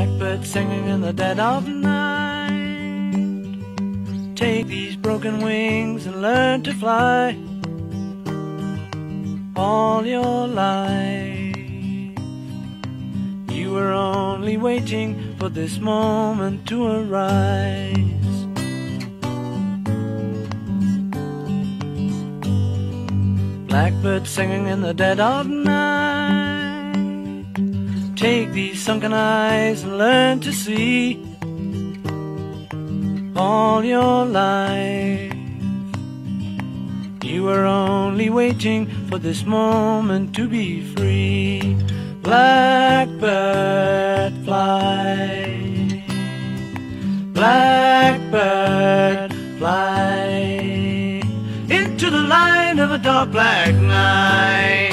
Blackbird singing in the dead of night. Take these broken wings and learn to fly. All your life you were only waiting for this moment to arise. Blackbird singing in the dead of night. Take these sunken eyes and learn to see. All your life you were only waiting for this moment to be free. Blackbird fly, blackbird fly into the light of a dark black night.